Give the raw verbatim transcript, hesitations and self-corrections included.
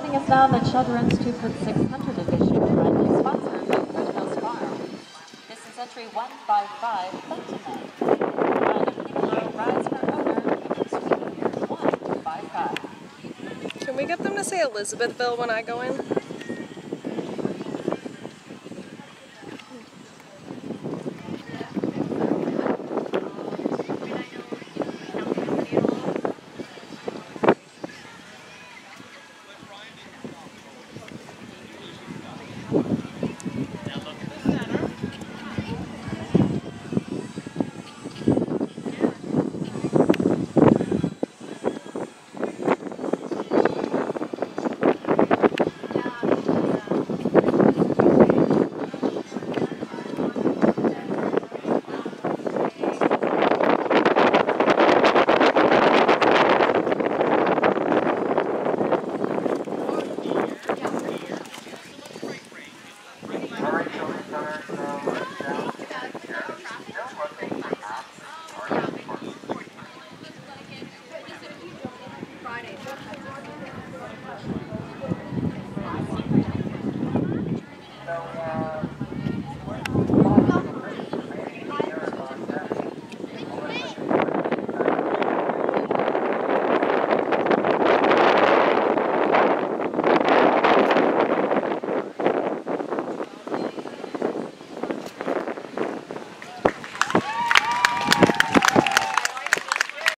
Joining us now in the children's two foot six hundred division, proudly sponsored by Woodhouse Farm. This is entry one five five, Fentanyl. Ride of Peterborough rides for owner, entry one five five. Can we get them to say Elizabethville when I go in? So, uh,